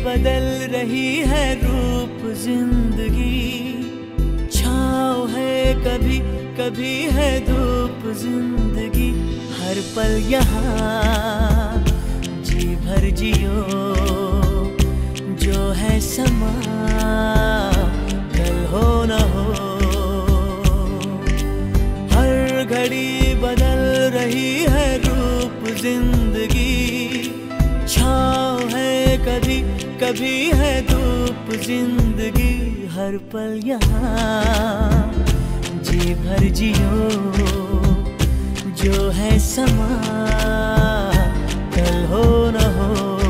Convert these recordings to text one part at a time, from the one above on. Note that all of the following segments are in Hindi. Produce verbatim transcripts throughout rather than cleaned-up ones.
बदल रही है रूप जिंदगी, छाँव है कभी कभी है धूप जिंदगी। हर पल यहाँ जी भर जियो, जो है समा कल हो न हो। हर घड़ी बदल रही है रूप जिंदगी, छाँव है कभी कभी है धूप जिंदगी। हर पल यहाँ जी भर जियो, जो है समा कल हो न हो।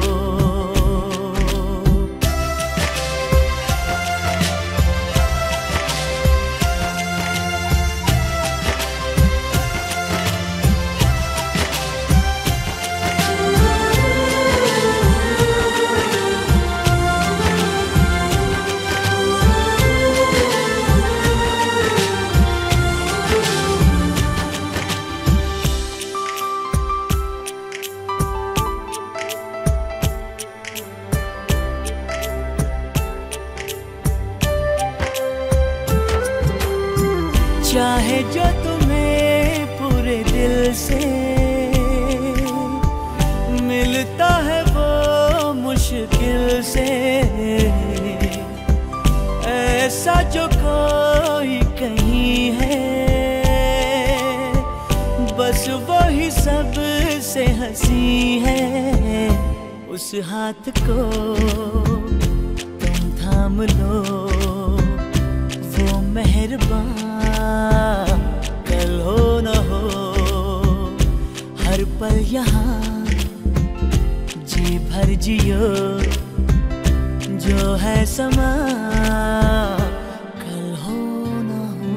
चाहे जो तुम्हें पूरे दिल से मिलता है वो मुश्किल से, ऐसा जो कोई कहीं है बस वही सब से हंसी है। उस हाथ को तुम थाम लो, वो मेहरबान कल हो न हो। हर पल यहाँ जी भर जियो, जो है समा कल हो न हो।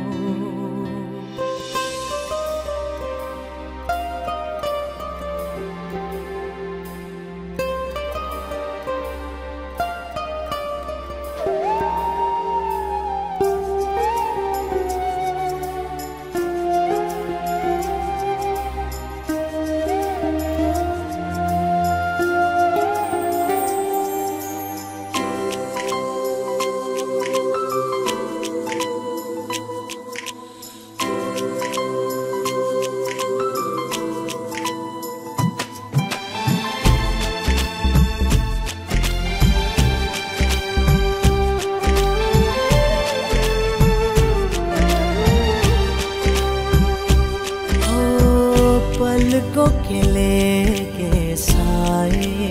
पलकों के लेके साए,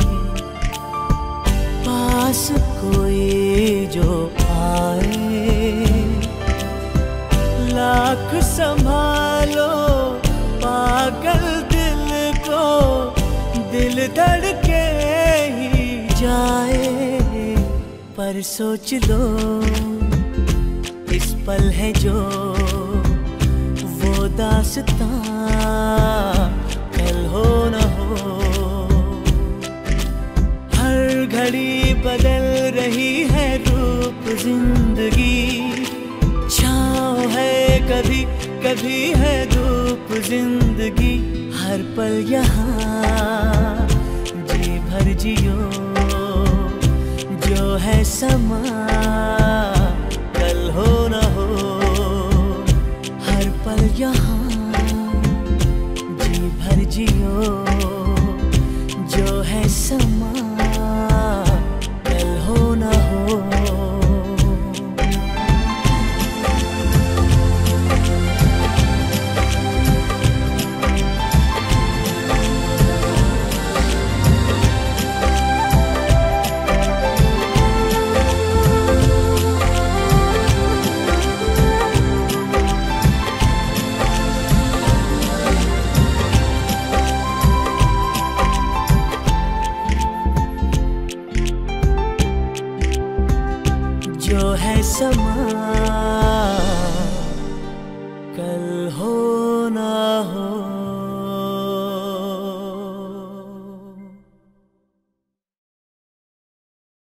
पास कोई जो आए। लाख संभालो पागल दिल को, दिल धड़के ही जाए। पर सोच लो इस पल है जो वो दास्तां कल हो न हो। हर घड़ी बदल रही है रूप जिंदगी, छाँव है कभी कभी है धूप जिंदगी। हर पल यहाँ जी भर जियो, जो है समा कल हो न हो। हर पल यहाँ जी भर जियो, जो है समा कल हो न हो। जो है समा